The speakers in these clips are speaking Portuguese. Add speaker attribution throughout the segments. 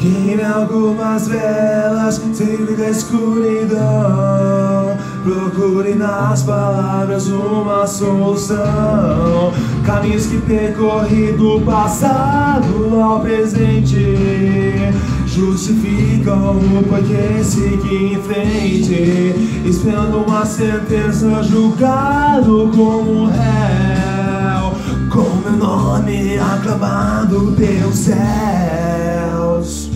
Speaker 1: Queime algumas velas, sempre da escuridão. Procure nas palavras uma solução. Caminhos que percorri do passado ao presente justificam o porquê seguir em frente. Esperando uma sentença, julgado como réu, com meu nome aclamado pelos céus.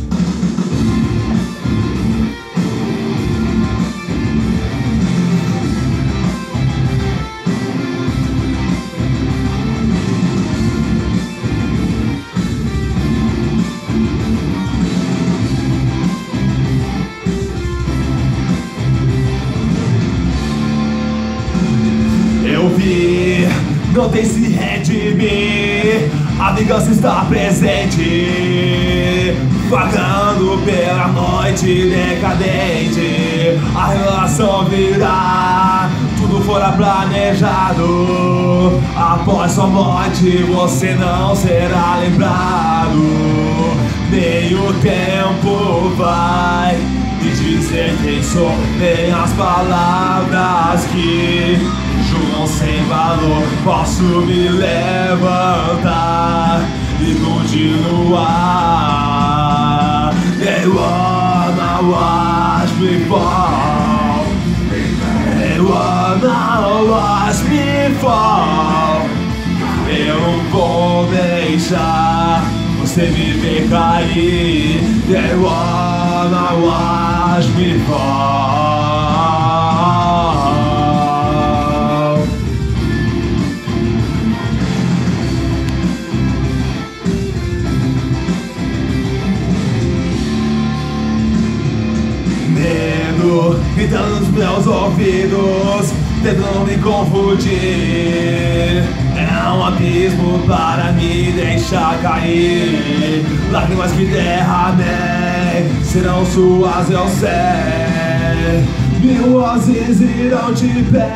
Speaker 1: Eu vi, não tem se redimir, a vingança está presente, vagando pela noite decadente. A relação virá, tudo fora planejado. Após sua morte você não será lembrado. Nem o tempo vai me dizer quem sou, nem as palavras que julgam sem valor. Posso me levantar e continuar. They wanna watch me fall. They wanna watch me fall. Eu não vou deixar você me ver cair. They wanna watch me fall. Gritando nos meus ouvidos, tentando me confundir. É um abismo para me deixar cair. Lágrimas que derramei serão suas, eu sei. Mil vozes irão te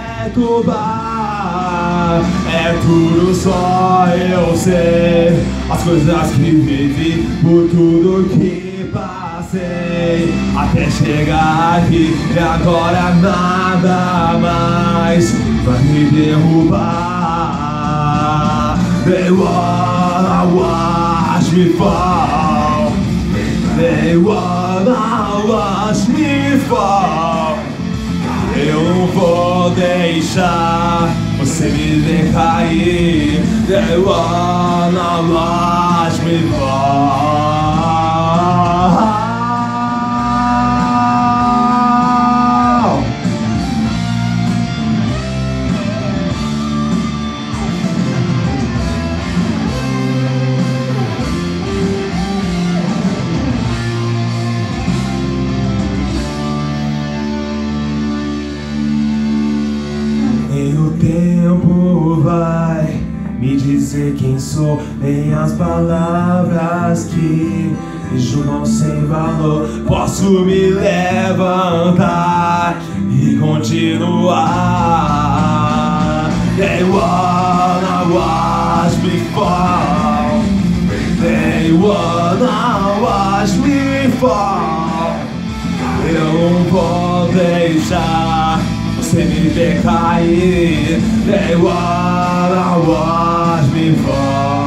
Speaker 1: perturbar. É tudo só eu sei. As coisas que vivi, por tudo que passei até chegar aqui, e agora nada mais vai me derrubar. They wanna watch me fall. They wanna watch me fall. Eu não vou deixar você me ver cair. They wanna watch me fall. Nem o tempo vai me dizer quem sou, nem as palavras que julgam sem valor. Posso me levantar e continuar. They wanna watch me fall. They wanna watch me fall. Eu não vou deixar você me ver cair. They wanna watch me fall.